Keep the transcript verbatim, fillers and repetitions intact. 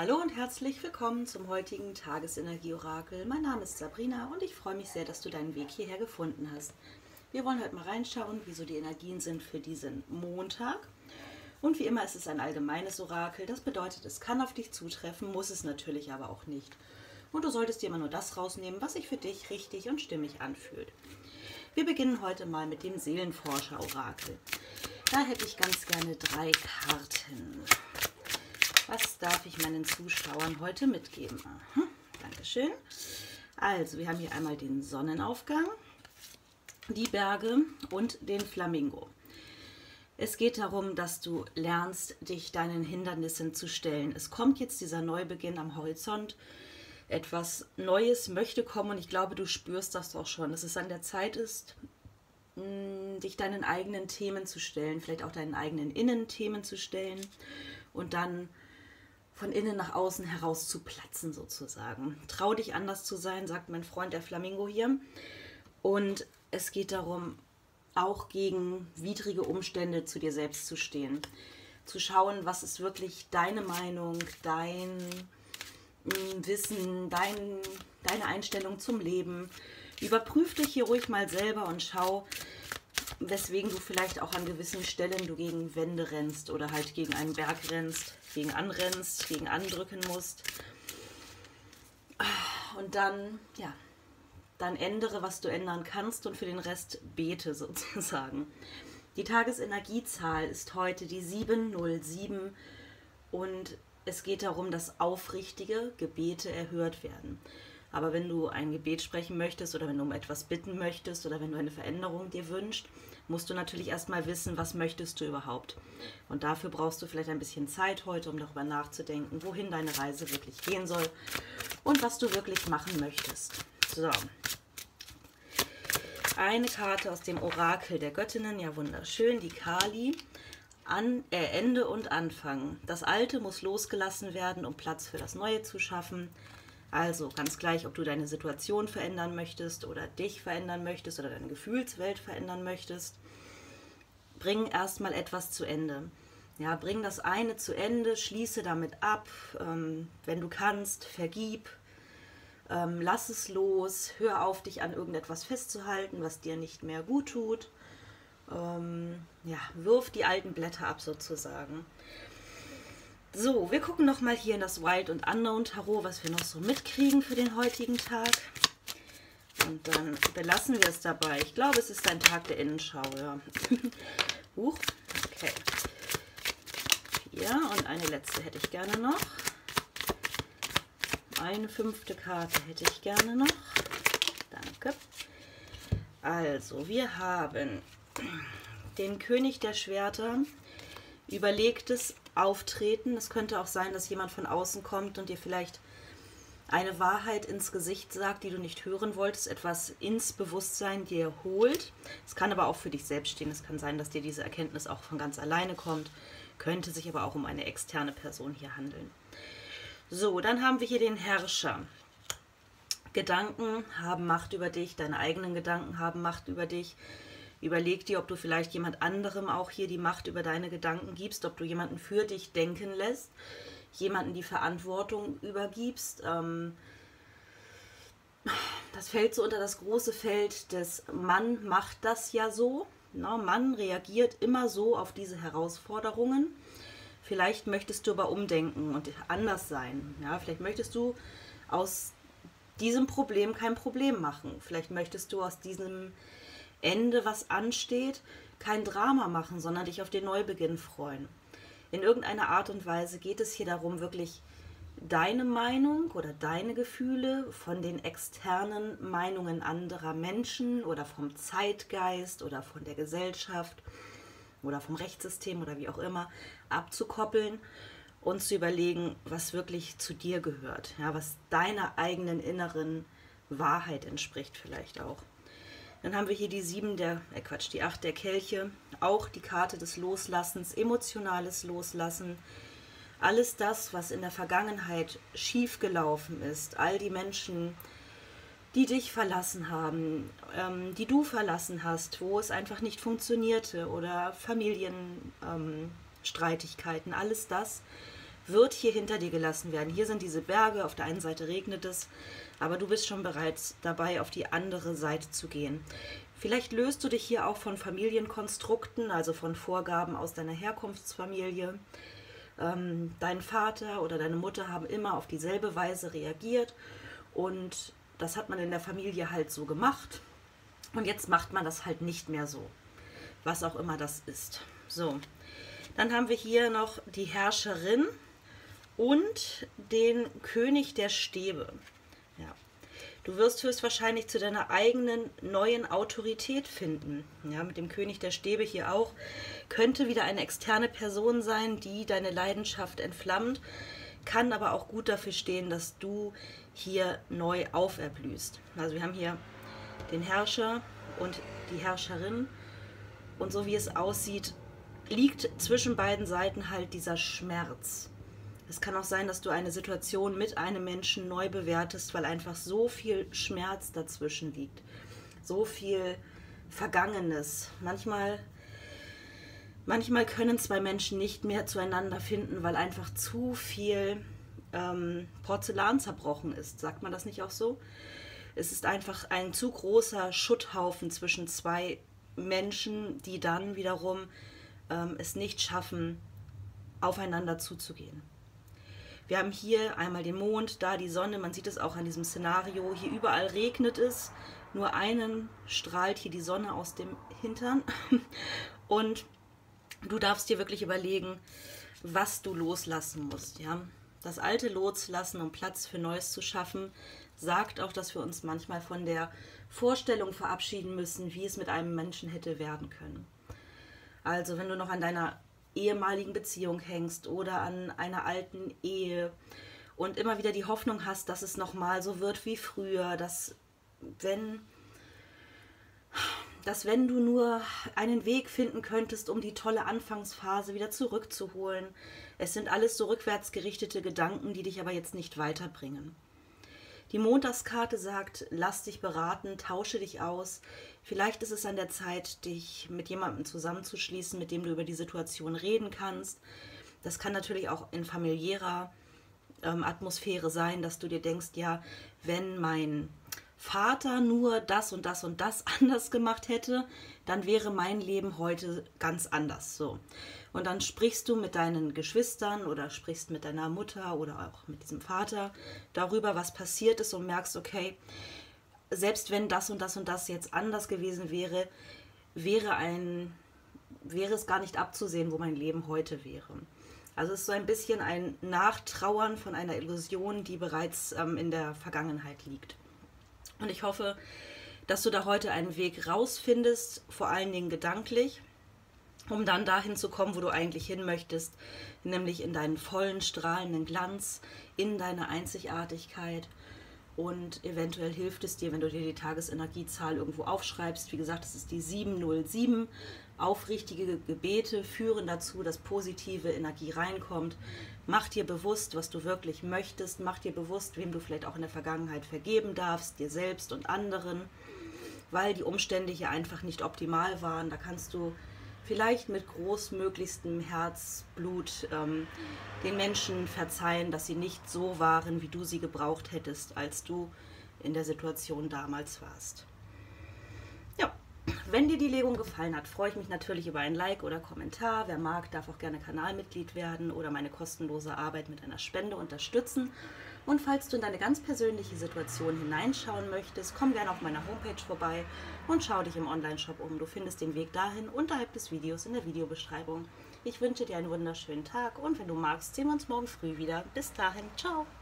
Hallo und herzlich willkommen zum heutigen Tagesenergie-Orakel. Mein Name ist Sabrina und ich freue mich sehr, dass du deinen Weg hierher gefunden hast. Wir wollen heute mal reinschauen, wie so die Energien sind für diesen Montag. Und wie immer ist es ein allgemeines Orakel. Das bedeutet, es kann auf dich zutreffen, muss es natürlich aber auch nicht. Und du solltest dir immer nur das rausnehmen, was sich für dich richtig und stimmig anfühlt. Wir beginnen heute mal mit dem Seelenforscher-Orakel. Da hätte ich ganz gerne drei Karten. Was darf ich meinen Zuschauern heute mitgeben? Aha, Dankeschön. Also, wir haben hier einmal den Sonnenaufgang, die Berge und den Flamingo. Es geht darum, dass du lernst, dich deinen Hindernissen zu stellen. Es kommt jetzt dieser Neubeginn am Horizont. Etwas Neues möchte kommen und ich glaube, du spürst das auch schon, dass es an der Zeit ist, dich deinen eigenen Themen zu stellen, vielleicht auch deinen eigenen Innenthemen zu stellen und dann von innen nach außen heraus zu platzen sozusagen. Trau dich anders zu sein, sagt mein Freund der Flamingo hier. Und es geht darum, auch gegen widrige Umstände zu dir selbst zu stehen. Zu schauen, was ist wirklich deine Meinung, dein Wissen, dein, deine Einstellung zum Leben. Überprüf dich hier ruhig mal selber und schau, weswegen du vielleicht auch an gewissen Stellen du gegen Wände rennst oder halt gegen einen Berg rennst, gegen anrennst, gegen andrücken musst. Und dann, ja, dann ändere, was du ändern kannst und für den Rest bete sozusagen. Die Tagesenergiezahl ist heute die sieben null sieben und es geht darum, dass aufrichtige Gebete erhört werden. Aber wenn du ein Gebet sprechen möchtest oder wenn du um etwas bitten möchtest oder wenn du eine Veränderung dir wünschst, musst du natürlich erstmal wissen, was möchtest du überhaupt. Und dafür brauchst du vielleicht ein bisschen Zeit heute, um darüber nachzudenken, wohin deine Reise wirklich gehen soll und was du wirklich machen möchtest. So. Eine Karte aus dem Orakel der Göttinnen, ja wunderschön, die Kali. An, äh, Ende und Anfang. Das Alte muss losgelassen werden, um Platz für das Neue zu schaffen. Also ganz gleich, ob du deine Situation verändern möchtest oder dich verändern möchtest oder deine Gefühlswelt verändern möchtest. Bring erstmal etwas zu Ende. Ja, bring das eine zu Ende, schließe damit ab, ähm, wenn du kannst, vergib, ähm, lass es los, hör auf, dich an irgendetwas festzuhalten, was dir nicht mehr gut tut. Ähm, ja, wirf die alten Blätter ab sozusagen. So, wir gucken noch mal hier in das Wild und Unknown Tarot, was wir noch so mitkriegen für den heutigen Tag. Und dann belassen wir es dabei. Ich glaube, es ist ein Tag der Innenschau, ja. Huch, okay. Ja, und eine letzte hätte ich gerne noch. Eine fünfte Karte hätte ich gerne noch. Danke. Also, wir haben den König der Schwerter, überlegtes Auftreten. Es könnte auch sein, dass jemand von außen kommt und dir vielleicht eine Wahrheit ins Gesicht sagt, die du nicht hören wolltest, etwas ins Bewusstsein dir holt. Es kann aber auch für dich selbst stehen. Es kann sein, dass dir diese Erkenntnis auch von ganz alleine kommt. Könnte sich aber auch um eine externe Person hier handeln. So, dann haben wir hier den Herrscher. Gedanken haben Macht über dich, deine eigenen Gedanken haben Macht über dich. Überleg dir, ob du vielleicht jemand anderem auch hier die Macht über deine Gedanken gibst, ob du jemanden für dich denken lässt, jemanden die Verantwortung übergibst. Ähm, das fällt so unter das große Feld des Mann macht das ja so. Na, Mann reagiert immer so auf diese Herausforderungen. Vielleicht möchtest du aber umdenken und anders sein. Ja, vielleicht möchtest du aus diesem Problem kein Problem machen. Vielleicht möchtest du aus diesem Ende, was ansteht, kein Drama machen, sondern dich auf den Neubeginn freuen. In irgendeiner Art und Weise geht es hier darum, wirklich deine Meinung oder deine Gefühle von den externen Meinungen anderer Menschen oder vom Zeitgeist oder von der Gesellschaft oder vom Rechtssystem oder wie auch immer abzukoppeln und zu überlegen, was wirklich zu dir gehört, ja, was deiner eigenen inneren Wahrheit entspricht vielleicht auch. Dann haben wir hier die sieben der, äh Quatsch, die acht der Kelche, auch die Karte des Loslassens, emotionales Loslassen. Alles das, was in der Vergangenheit schiefgelaufen ist, all die Menschen, die dich verlassen haben, ähm, die du verlassen hast, wo es einfach nicht funktionierte oder Familienstreitigkeiten, ähm, alles das wird hier hinter dir gelassen werden. Hier sind diese Berge, auf der einen Seite regnet es, aber du bist schon bereits dabei, auf die andere Seite zu gehen. Vielleicht löst du dich hier auch von Familienkonstrukten, also von Vorgaben aus deiner Herkunftsfamilie. Ähm, dein Vater oder deine Mutter haben immer auf dieselbe Weise reagiert und das hat man in der Familie halt so gemacht und jetzt macht man das halt nicht mehr so, was auch immer das ist. So, dann haben wir hier noch die Herrscherin und den König der Stäbe. Ja. Du wirst höchstwahrscheinlich zu deiner eigenen neuen Autorität finden. Ja, mit dem König der Stäbe hier auch. Könnte wieder eine externe Person sein, die deine Leidenschaft entflammt, kann aber auch gut dafür stehen, dass du hier neu auferblühst. Also wir haben hier den Herrscher und die Herrscherin und so wie es aussieht, liegt zwischen beiden Seiten halt dieser Schmerz. Es kann auch sein, dass du eine Situation mit einem Menschen neu bewertest, weil einfach so viel Schmerz dazwischen liegt. So viel Vergangenes. Manchmal, manchmal können zwei Menschen nicht mehr zueinander finden, weil einfach zu viel ähm, Porzellan zerbrochen ist. Sagt man das nicht auch so? Es ist einfach ein zu großer Schutthaufen zwischen zwei Menschen, die dann wiederum ähm, es nicht schaffen, aufeinander zuzugehen. Wir haben hier einmal den Mond, da die Sonne, man sieht es auch an diesem Szenario, hier überall regnet es, nur einen strahlt hier die Sonne aus dem Hintern und du darfst dir wirklich überlegen, was du loslassen musst. Ja? Das Alte loslassen, um Platz für Neues zu schaffen, sagt auch, dass wir uns manchmal von der Vorstellung verabschieden müssen, wie es mit einem Menschen hätte werden können. Also wenn du noch an deiner ehemaligen Beziehung hängst oder an einer alten Ehe und immer wieder die Hoffnung hast, dass es nochmal so wird wie früher, dass wenn, dass wenn du nur einen Weg finden könntest, um die tolle Anfangsphase wieder zurückzuholen. Es sind alles so rückwärts gerichtete Gedanken, die dich aber jetzt nicht weiterbringen. Die Montagskarte sagt, lass dich beraten, tausche dich aus. Vielleicht ist es an der Zeit, dich mit jemandem zusammenzuschließen, mit dem du über die Situation reden kannst. Das kann natürlich auch in familiärer ähm, Atmosphäre sein, dass du dir denkst, ja, wenn mein Vater nur das und das und das anders gemacht hätte, dann wäre mein Leben heute ganz anders. So. Und dann sprichst du mit deinen Geschwistern oder sprichst mit deiner Mutter oder auch mit diesem Vater darüber, was passiert ist und merkst, okay, selbst wenn das und das und das jetzt anders gewesen wäre, wäre, ein, wäre es gar nicht abzusehen, wo mein Leben heute wäre. Also es ist so ein bisschen ein Nachtrauern von einer Illusion, die bereits ähm, in der Vergangenheit liegt. Und ich hoffe, dass du da heute einen Weg rausfindest, vor allen Dingen gedanklich, um dann dahin zu kommen, wo du eigentlich hin möchtest, nämlich in deinen vollen, strahlenden Glanz, in deine Einzigartigkeit. Und eventuell hilft es dir, wenn du dir die Tagesenergiezahl irgendwo aufschreibst. Wie gesagt, es ist die sieben null sieben. Aufrichtige Gebete führen dazu, dass positive Energie reinkommt. Mach dir bewusst, was du wirklich möchtest. Mach dir bewusst, wem du vielleicht auch in der Vergangenheit vergeben darfst, dir selbst und anderen, weil die Umstände hier einfach nicht optimal waren. Da kannst du vielleicht mit großmöglichstem Herzblut ähm, den Menschen verzeihen, dass sie nicht so waren, wie du sie gebraucht hättest, als du in der Situation damals warst. Ja, wenn dir die Legung gefallen hat, freue ich mich natürlich über ein Like oder Kommentar. Wer mag, darf auch gerne Kanalmitglied werden oder meine kostenlose Arbeit mit einer Spende unterstützen. Und falls du in deine ganz persönliche Situation hineinschauen möchtest, komm gerne auf meiner Homepage vorbei und schau dich im Online-Shop um. Du findest den Weg dahin unterhalb des Videos in der Videobeschreibung. Ich wünsche dir einen wunderschönen Tag und wenn du magst, sehen wir uns morgen früh wieder. Bis dahin, ciao!